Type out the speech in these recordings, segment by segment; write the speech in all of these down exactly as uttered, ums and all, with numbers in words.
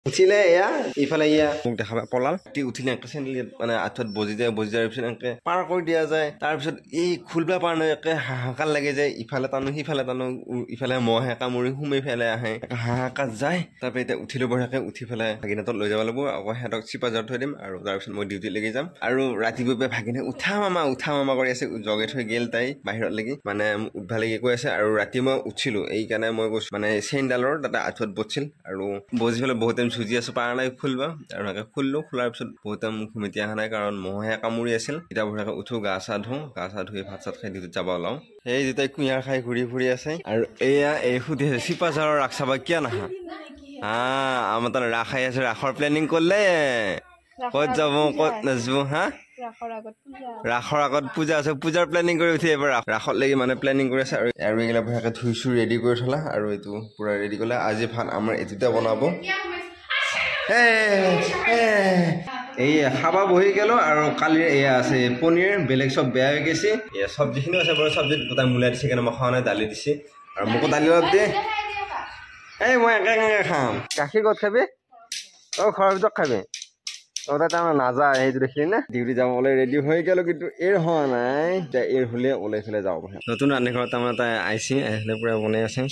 উঠিলে এয়া ইফালে ইয়া মোক দেখাবা পলাল উঠিলে একটা চেন্দেল মানে আঁঠুত বজি যায় বজি যোৱাৰ পিছত এনেকে পাৰ কৰি দিয়া যায় তাৰপিছত এই খুলবা পাৰ নহয় একে হাহাকাৰ লাগে যায় ইফালে টানো সিফালে টানো ইফালে মহে কামুৰি সোমাই ফেলে আহে হাহাকাৰ যায় তাৰপৰা এতিয়া উঠিলো বঢ়াকে উঠি পেলাই ভাগিনাতত লৈ যাব লাগিব আকৌ সিহঁতক চিপাজাৰ থৈ দিম আৰু তাৰপিছত মই ডিউটি লাগি যাম আৰু ৰাতিপুৱা ভাগিনে উঠা মামা উঠা মামা কৰি আছে জগে থৈ গেল তাই বাহিৰত লাগি মানে উঠবা লাগি কৈ আছে আৰু ৰাতি মই উঠিলো এই কাৰণে মই কৈছো মানে চেইনডালৰ তাতে আঁঠুত বছিল আৰু বজি পেলাই বহুত টাইম চুজি আছো পাৰা নাই খুলবা আৰু এনেকে খুললো খোলাৰ পিছত বহুত টাইম ঘুমিতি অহা নাই কাৰণ মহে কামুৰি আছিল এতিয়া বঢ়াকে উঠো গা চা ধুওঁ গা চা ধুই ভাত চাত খাই ডিউটিত যাব ওলাওঁ এই যেতিয়া কুঁহিয়াৰ খাই ঘূৰি ফুৰি আছে আৰু এয়া এই সুধি আছে চিপাঝাৰৰ ৰাস চাবা কিয় নাহা হা আমাৰ তাত ৰাস আহি আছে ৰাসৰ প্লেনিং কৰিলে ক'ত যাব ক'ত নাযাব হা ৰাসৰ আগত পূজা আছে পূজাৰ প্লেনিং কৰি উঠি এবাৰ ৰাসত লাগি মানে প্লেনিং কৰি আছে আৰু আৰু এইগিলা ভালকে ধুই চুই ৰেডি কৰি থলা আৰু এইটো পুৰা ৰেডি কৰিলে আজি ভাত আমাৰ এইটোতে বনাব এই খাবা বহি গেলো আৰু কালিৰ এয়া আছে পনীৰ বেলেগ চব বেয়া হৈ গৈছে এয়া চব্জিখিনি আছে বাৰু চব্জিত গোটাই মূলাই দিছে কাৰণে মই খোৱা নাই দালি দিছে আৰু মোকো দালি অলপ দিয়ে এই মই একে একে খাম গাখীৰ ক'ত খাবি অ ঘৰৰ ভিতৰত খাবি অ তাত আমাৰ নাযায় সেইটো দেখিলি না ডিউটি যাবলৈ ৰেডি হৈ গেলো কিন্তু এৰ হোৱা নাই এতিয়া এৰ হলে ওলাই ফেলে যাব পাৰে নতুন ৰান্ধি ঘৰত তাৰমানে তাই আহিছে আহিলে পুৰা বনাই আছে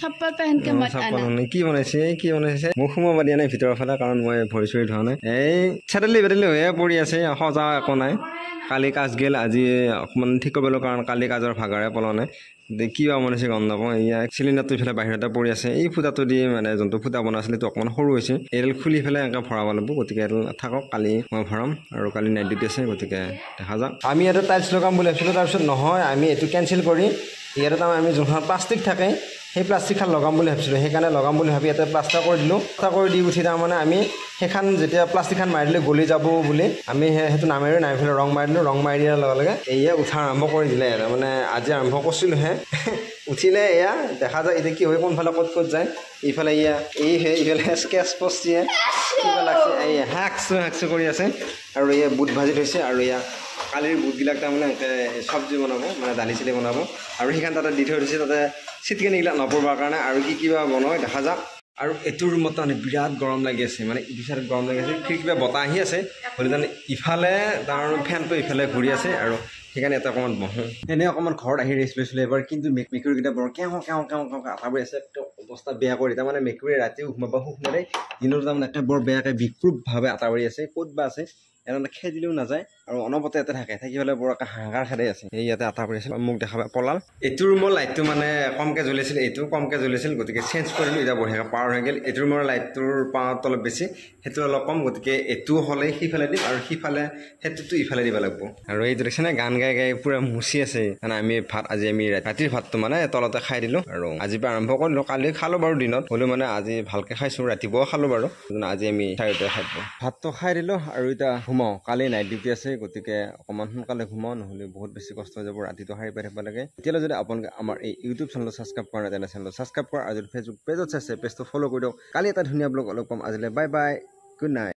কি বনাইছে কি বনাইছে মোক সোমাব দিয়া নাই ভিতৰৰ ফালে কাৰণ মই ভৰি চৰি ধোৱা নাই এই চেটেলি বেটেলি হৈয়ে পৰি আছে সজা একো নাই কালি কাজ গেল আজি অকণমান ঠিক কৰিবলৈ কাৰণ কালি কাজৰ ভাগাৰে পলা নাই কিবা বনাইছে গম নাপাওঁ এয়া চিলিণ্ডাৰটো ইফালে বাহিৰতে পৰি আছে এই ফুটাটো দি মানে যোনটো ফুটা বনাইছিলে এইটো অকণমান সৰু হৈছে এডাল খুলি পেলাই এনেকৈ ভৰাব লাগিব গতিকে এডাল থাকক কালি মই ভৰাম আৰু কালি নাইট ডিউটি আছে গতিকে দেখা যাওক আমি ইয়াতে টাইলছ লগাম বুলি ভাবিছিলোঁ তাৰপিছত নহয় আমি এইটো কেঞ্চেল কৰি ইয়াতে তাৰমানে আমি যোনখন প্লাষ্টিক থাকে সেই প্লাষ্টিকখন লগাম বুলি ভাবিছিলোঁ সেইকাৰণে লগাম বুলি ভাবি ইয়াতে প্লাষ্টাৰ কৰি দিলোঁ প্লাষ্টাৰ কৰি দি উঠি তাৰমানে আমি সেইখন যেতিয়া প্লাষ্টিকখন মাৰি দিলে গলি যাব বুলি আমি সেইটো নামাৰি নামি পেলাই ৰং মাৰি দিলোঁ ৰং মাৰি দিয়াৰ লগে লগে এয়া উঠা আৰম্ভ কৰি দিলে তাৰমানে আজি আৰম্ভ কৰিছিলোঁহে উঠিলে এয়া দেখা যায় এতিয়া কি হয় কোনফালে ক'ত ক'ত যায় ইফালে এয়া এই ইফালে স্কেচ পষ্টিয়ে কিবা লাগছে এই হাকচু হাকচু কৰি আছে আৰু এয়া বুট ভাজি থৈছে আৰু এয়া কালিৰ বুটবিলাক তাৰমানে চব্জি বনাব মানে দালি চালি বনাব আৰু সেইখন তাতে দি থৈ দিছে তাতে চিটকেনিবিলাক নপৰিবৰ কাৰণে আৰু কি কিবা বনায় দেখা যাওক আৰু এইটো ৰুমত তাৰমানে বিৰাট গৰম লাগি আছে মানে ইফালে গৰম লাগি আছে কি কিবা বতাহ আহি আছে হ'লে তাৰমানে ইফালে তাৰ ফেনটো ইফালে ঘূৰি আছে আৰু সেইকাৰণে এটা অকণমান বহোঁ এনেই অকণমান ঘৰত আহি ৰেষ্ট লৈছিলোঁ এবাৰ কিন্তু মেকুৰীকেইটা বৰ কেওঁ কেওঁ কেওঁ কেওঁ আটাবোৰ আছে অৱস্থা বেয়া কৰি তাৰমানে মেকুৰী ৰাতিও সোমাব সুখ নেৰে দিনত তাৰমানে একে বৰ বেয়াকৈ বিক্ষোভভাৱে আটাবাৰি আছে ক'ত বা আছে এনেকৈ খেদিলেও নাযায় আৰু অনবৰতে ইয়াতে থাকে থাকি পেলাই বৰ হাহাকাৰ খেদাই আছে এই ইয়াতে আটা পৰি আছিল মোক দেখাবা পলাল এইটো ৰুমৰ লাইটটো মানে কমকৈ জ্বলিছিল এইটো কমকৈ জ্বলিছিল গতিকে চেঞ্জ কৰিলোঁ এতিয়া বঢ়িয়াকৈ পাৱাৰ হৈ গ'ল এইটো ৰুমৰ লাইটটোৰ পাৱাৰটো অলপ বেছি সেইটো অলপ কম গতিকে এইটো হ'লে সিফালে দিম আৰু সিফালে সেইটোতো ইফালে দিব লাগিব আৰু এইটো দেখিছেনে গান গাই গাই পুৰা মুচি আছে মানে আমি ভাত আজি আমি ৰাতিৰ ভাতটো মানে তলতে খাই দিলোঁ আৰু আজিৰ পৰা আৰম্ভ কৰিলোঁ কালি খালোঁ বাৰু দিনত হ'লেও মানে আজি ভালকৈ খাইছোঁ ৰাতিপুৱাও খালোঁ বাৰু আজি আমি চাৰিওটাই খাই দিলোঁ ভাতটো খাই দিলোঁ আৰু এতিয়া ঘুমাওঁ কালি নাইট ডিউটি আছে গতিকে অকণমান সোনকালে ঘুমাওঁ নহ'লে বহুত বেছি কষ্ট হৈ যাব ৰাতিটো সাৰি পাই থাকিব লাগে এতিয়ালৈ যদি আপোনালোকে আমাৰ এই ইউটিউব চেনেলটো ছাবস্ক্ৰাইব কৰা নাই তেনে চেনেলটো ছাবস্ক্ৰাইব কৰা আৰু যদি ফেচবুক পেজত চাইছে পেজটো ফ'ল' কৰি দিয়ক কালি এটা ধুনীয়া ব্লগ অলপ পাম আজিলৈ বাই বাই গুড নাইট